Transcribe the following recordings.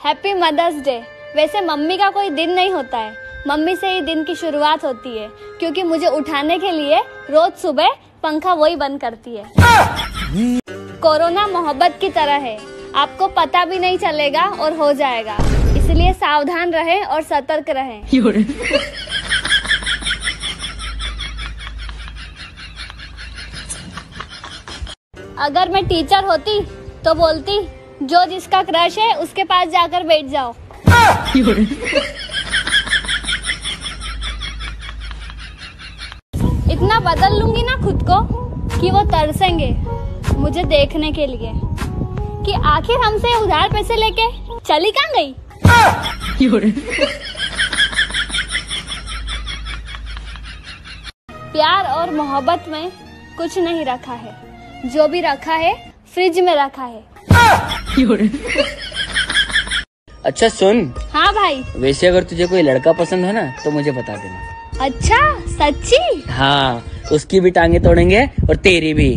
Happy mother's day. वैसे mummy का कोई दिन नहीं होता है, मम्मी से ही दिन की शुरुआत होती है, क्योंकि मुझे उठाने के लिए रोज सुबह पंखा वही बंद करती है। कोरोना मोहब्बत की तरह है, आपको पता भी नहीं चलेगा और हो जाएगा, इसलिए सावधान रहें और सतर्क रहें। अगर मैं टीचर होती तो बोलती, जो जिसका क्रश है उसके पास जाकर बैठ जाओ। इतना बदल लूंगी ना खुद को कि वो तरसेंगे मुझे देखने के लिए कि आखिर हमसे उधार पैसे लेके चली कहाँ गई। प्यार और मोहब्बत में कुछ नहीं रखा है, जो भी रखा है फ्रिज में रखा है। अच्छा सुन। हाँ भाई। वैसे अगर तुझे कोई लड़का पसंद है ना तो मुझे बता देना। अच्छा सच्ची? हाँ, उसकी भी टांगे तोड़ेंगे और तेरी भी।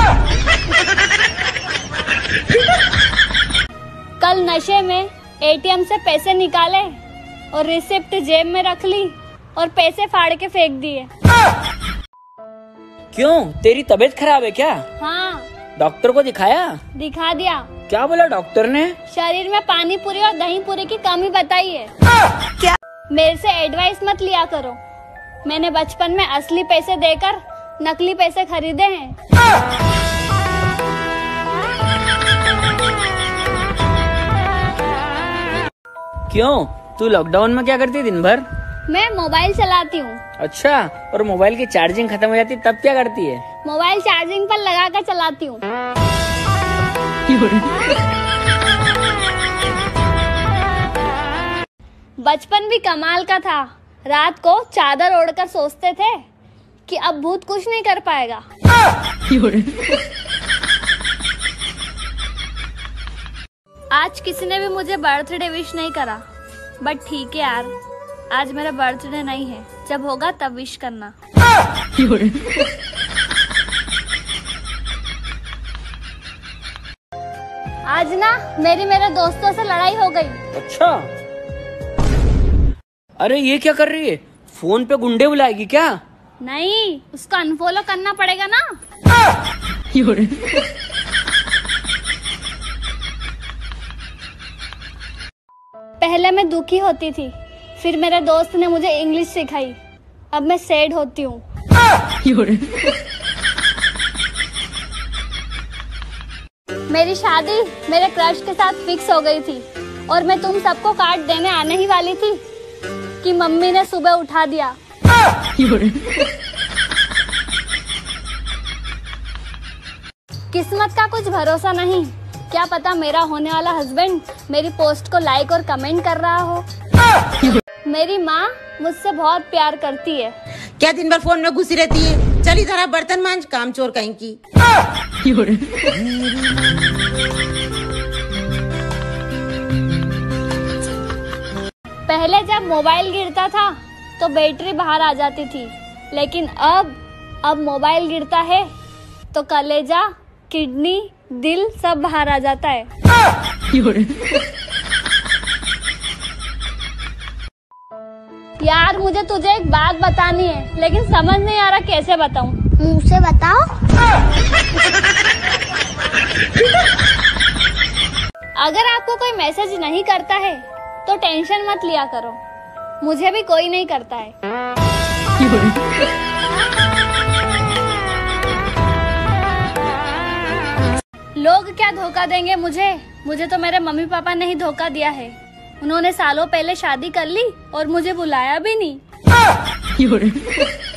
कल नशे में एटीएम से पैसे निकाले और रिसिप्ट जेब में रख ली और पैसे फाड़ के फेंक दिए। क्यों, तेरी तबीयत खराब है क्या? हाँ। डॉक्टर को दिखाया? दिखा दिया। क्या बोला डॉक्टर ने? शरीर में पानी पूरी और दही पूरी की कमी बताई है। क्या? मेरे से एडवाइस मत लिया करो, मैंने बचपन में असली पैसे देकर नकली पैसे खरीदे हैं। क्यों, तू लॉकडाउन में क्या करती दिन भर? मैं मोबाइल चलाती हूँ। अच्छा, और मोबाइल की चार्जिंग खत्म हो जाती तब क्या करती है? मोबाइल चार्जिंग पर लगा कर चलाती हूँ। बचपन भी कमाल का था, रात को चादर ओढ़कर सोचते थे कि अब भूत कुछ नहीं कर पाएगा। आज किसी ने भी मुझे बर्थडे विश नहीं करा, बट ठीक है यार, आज मेरा बर्थडे नहीं है, जब होगा तब विश करना। आज ना मेरे दोस्तों से लड़ाई हो गई। अच्छा, अरे ये क्या कर रही है? फोन पे गुंडे बुलाएगी क्या? नहीं, उसको अनफॉलो करना पड़ेगा ना। पहले मैं दुखी होती थी, फिर मेरे दोस्त ने मुझे इंग्लिश सिखाई, अब मैं सैड होती हूँ। मेरी शादी मेरे क्रश के साथ फिक्स हो गई थी और मैं तुम सबको कार्ड देने आने ही वाली थी कि मम्मी ने सुबह उठा दिया। किस्मत का कुछ भरोसा नहीं, क्या पता मेरा होने वाला हस्बैंड मेरी पोस्ट को लाइक और कमेंट कर रहा हो। मेरी माँ मुझसे बहुत प्यार करती है। क्या दिन भर फोन में घुसी रहती है? चली जरा बर्तन मांज, काम चोर कहीं की। पहले जब मोबाइल गिरता था तो बैटरी बाहर आ जाती थी, लेकिन अब मोबाइल गिरता है तो कलेजा, किडनी, दिल सब बाहर आ जाता है। यार मुझे तुझे एक बात बतानी है, लेकिन समझ नहीं आ रहा कैसे बताऊं। मुंह से बताओ। अगर आपको कोई मैसेज नहीं करता है तो टेंशन मत लिया करो, मुझे भी कोई नहीं करता है। लोग क्या धोखा देंगे मुझे तो मेरे मम्मी पापा ने ही धोखा दिया है। उन्होंने सालों पहले शादी कर ली और मुझे बुलाया भी नहीं।